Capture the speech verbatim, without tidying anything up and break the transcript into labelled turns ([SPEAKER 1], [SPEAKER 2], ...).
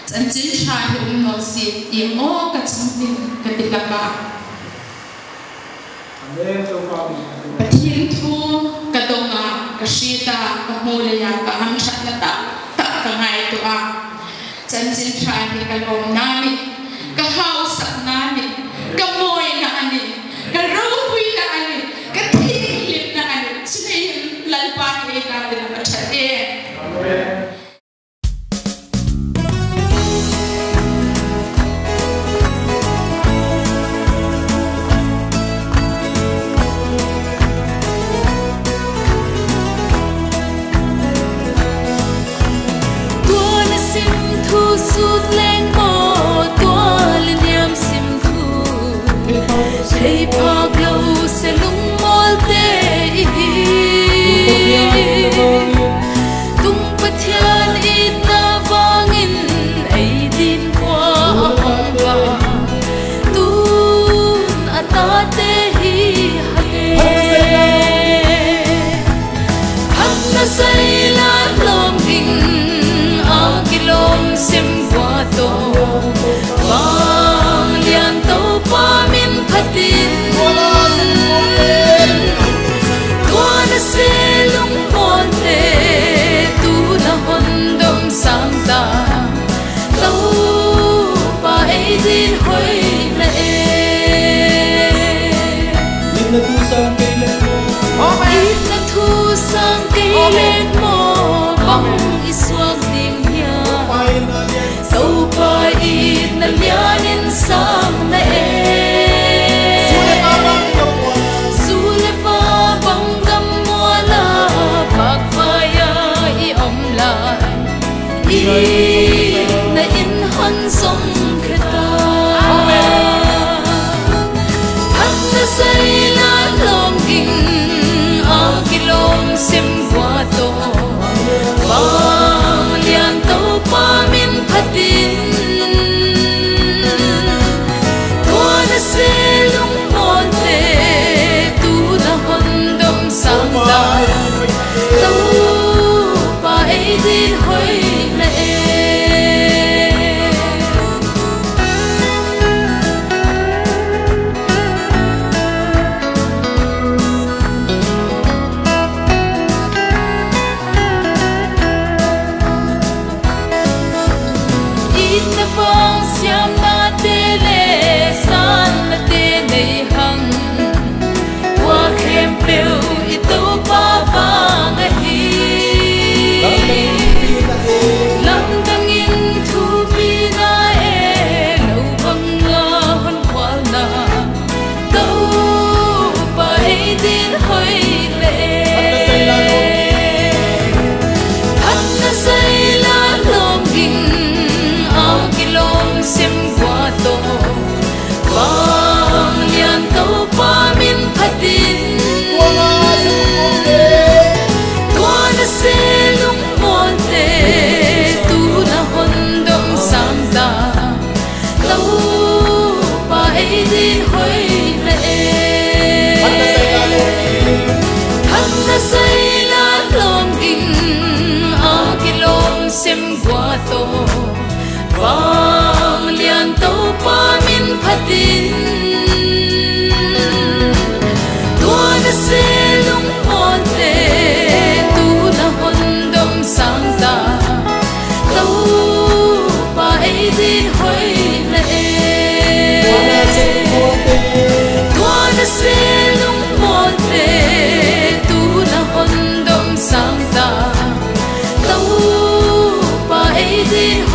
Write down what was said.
[SPEAKER 1] chân chính trai hùng ngầu xịt yếm ô cả trong tim cả tình lạc bạc cả thiên thu cả đông à cả sita cả mô lê ya cả ham chặt là ta ta cả ngày tụ à chân chính trai thì cả lòng nani cả hao sắc nani cả môi nani cả râu huy nani cả thiên liệt nani cho nên lần ba ngày nani là bắt chặt đi.
[SPEAKER 2] Sút lên mồ tua lên nhám sim thu thấy bạc lâu sẽ lung mol tê tung bát thiên ít na vangin ai din qua ba tun ata te hi hale hak na say la lom ding a kilom sim vang lian tàu pa min phatin tua na se lung pon te tu na hon dom sang ta tàu pa ai din hoi na e in na tu sang cây lên mo in na tu sang cây lên mo bang iswag ding ya tàu pa ít na lianin sang na e sule pa bang gam mola bak phaya i om lai i na in han song kheta hak na say la lom ging a kilom sim kwa to bang lian tàu pa min phatin se lung mon te tu na hon dom sang ta tàu pa ai din hoi na e ít na vang siam na te le san na te nei hang wa khem peu i to pa vang a hi lam dang in thu pi na e lo bang la hon khwal na to pa ai din hoi le han na say la lom ging kilom sim qua to vang lian tàu pa min phatin tua na se lung mon te tu na hon dom sang ta tàu pa ai din hoi na e han na say la lom ging a kilom sim qua to vang lian tàu pa min phatin tua na se lung mon te tu na hon dom sang ta tàu pa ai din hoi na e tua na se lung mon te tu na hon dom sang ta tàu pa ai din